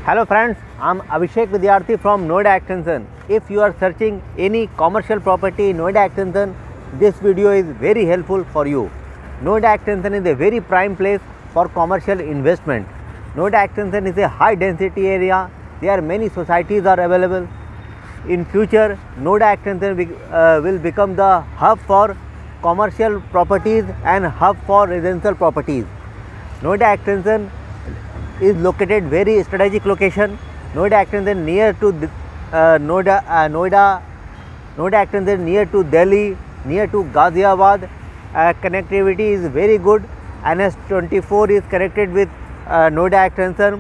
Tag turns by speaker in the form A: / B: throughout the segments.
A: Hello friends, I am Abhishek Vidyarthi from Noida Extension. If you are searching any commercial property in Noida Extension, this video is very helpful for you. Noida Extension is a very prime place for commercial investment. Noida Extension is a high density area. There many societies are available. In future, Noida Extension will become the hub for commercial properties and hub for residential properties. Noida Extension is located very strategic location. Noida Extension near to Noida Extension near to Delhi, near to Ghaziabad. Connectivity is very good. NS24 is connected with Noida Extension.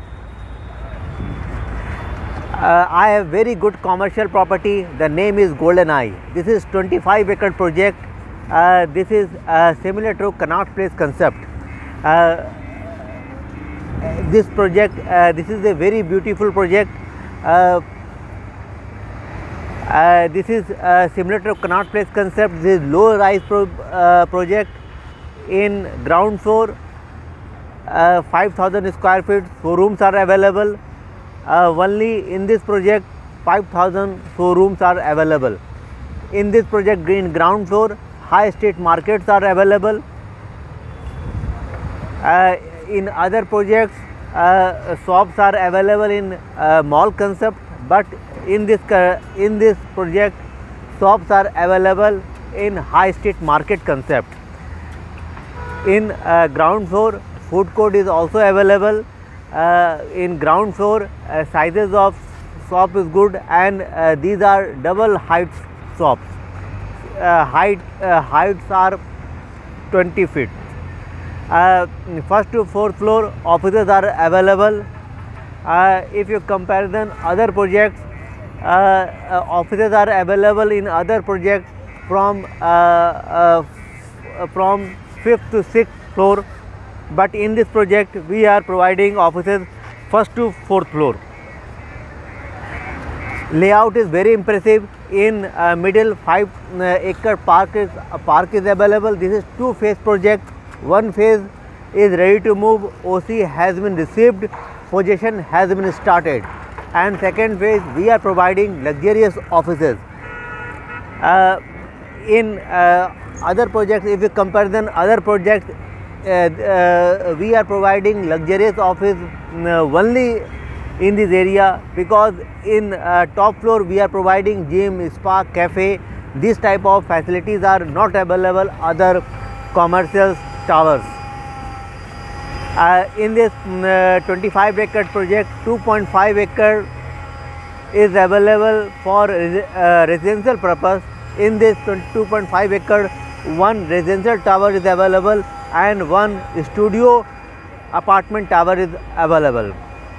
A: I have very good commercial property. The name is Golden Eye. This is 25-acre project. This is similar to Connaught Place concept. This project, this is a very beautiful project. This is similar to Connaught Place concept. This is low rise project in ground floor. 5,000 square feet showrooms are available. Only in this project 5,000 showrooms are available. In this project, in ground floor, high street markets are available. In other projects, shops are available in mall concept, but in this project, shops are available in high street market concept. In ground floor, food court is also available. In ground floor, sizes of shop is good, and these are double height shops. Heights are 20 feet. First to fourth floor offices are available. If you compare them other projects, offices are available in other projects from 5th to 6th floor, but in this project we are providing offices first to fourth floor. Layout is very impressive. In middle 5-acre park is available. This is two-phase project. One phase is ready to move. OC has been received. Possession has been started. And second phase, we are providing luxurious offices. In other projects, if you compare them other projects, we are providing luxurious office only in this area, because in top floor we are providing gym, spa, cafe. These type of facilities are not available other commercial towers. In this 25-acre project, 2.5 acre is available for residential purpose. In this 2.5 acre, one residential tower is available and one studio apartment tower is available.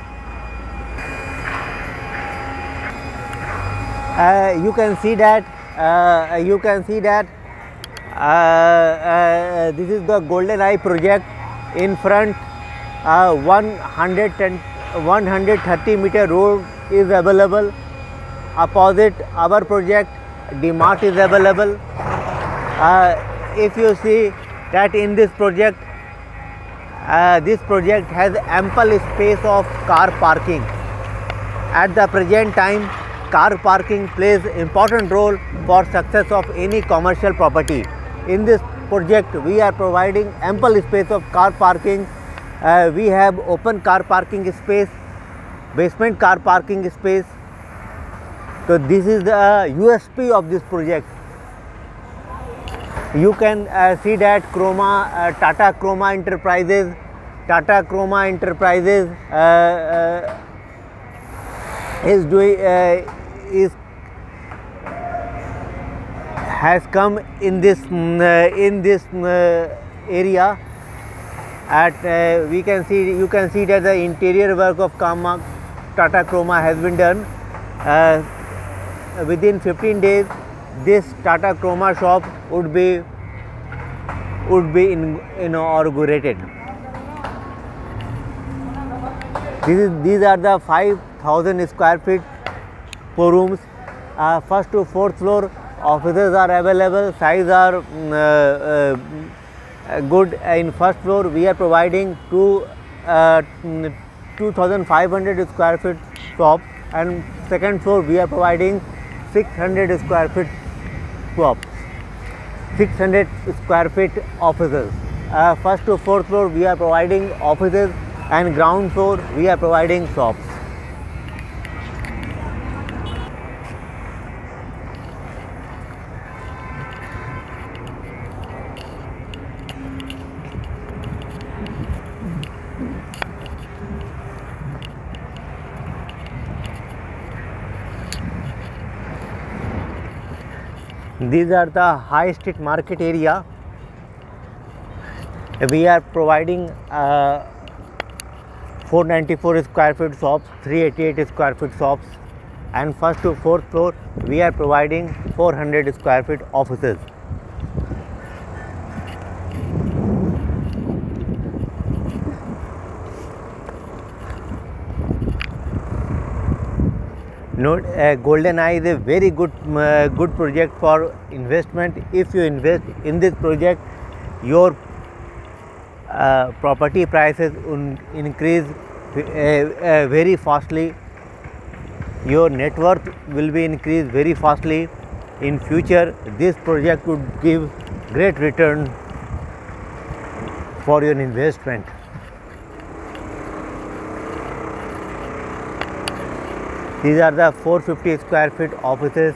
A: You can see that this is the Golden Eye project. In front, 130 meter road is available. Opposite our project, DMart is available. If you see that in this project has ample space of car parking. At the present time, car parking plays important role for success of any commercial property. In this project, we are providing ample space of car parking. We have open car parking space, basement car parking space. So this is the USP of this project. You can see that Tata Croma Enterprises has come in this area. You can see that the interior work of Tata Croma has been done. Within 15 days, this Tata Croma shop would be inaugurated. These are the 5,000 square feet showrooms. First to fourth floor offices are available. Size are good. In first floor we are providing 2,500 square feet shop, and second floor we are providing 600 square feet shop, 600 square feet offices. First to fourth floor we are providing offices, and ground floor we are providing shops. These are the high street market area. We are providing 494 square feet shops, 388 square feet shops, and first to fourth floor we are providing 400 square feet offices. Golden Eye is a very good project for investment. If you invest in this project, your property prices will increase very fastly. Your net worth will be increased very fastly. In future, this project would give great return for your investment. These are the 450 square feet offices.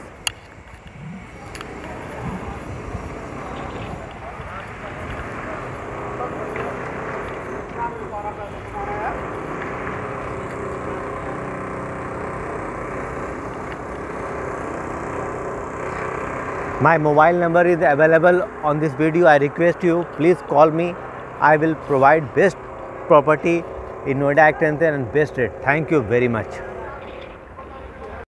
A: My mobile number is available on this video. I request you, please call me. I will provide best property in Noida Extension and best rate. Thank you very much.